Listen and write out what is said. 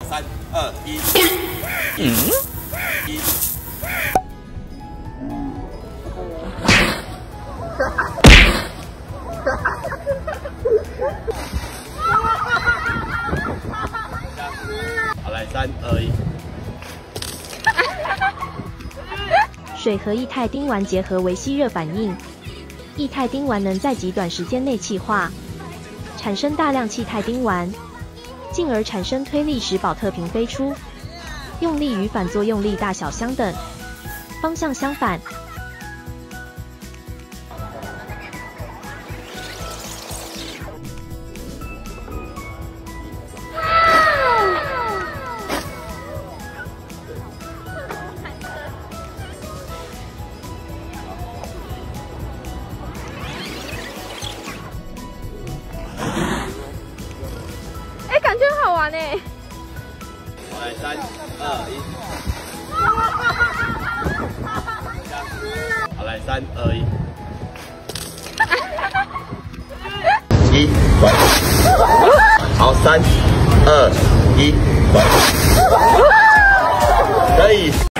3、2、1。好，来3、2、1。 水和液态丁烷结合为吸热反应，液态丁烷能在极短时间内气化，产生大量气态丁烷，进而产生推力使保特瓶飞出。用力与反作用力大小相等，方向相反。 感觉好玩呢。 好，来3、2、1。好，来3、2、1。好，3、2、1。可以。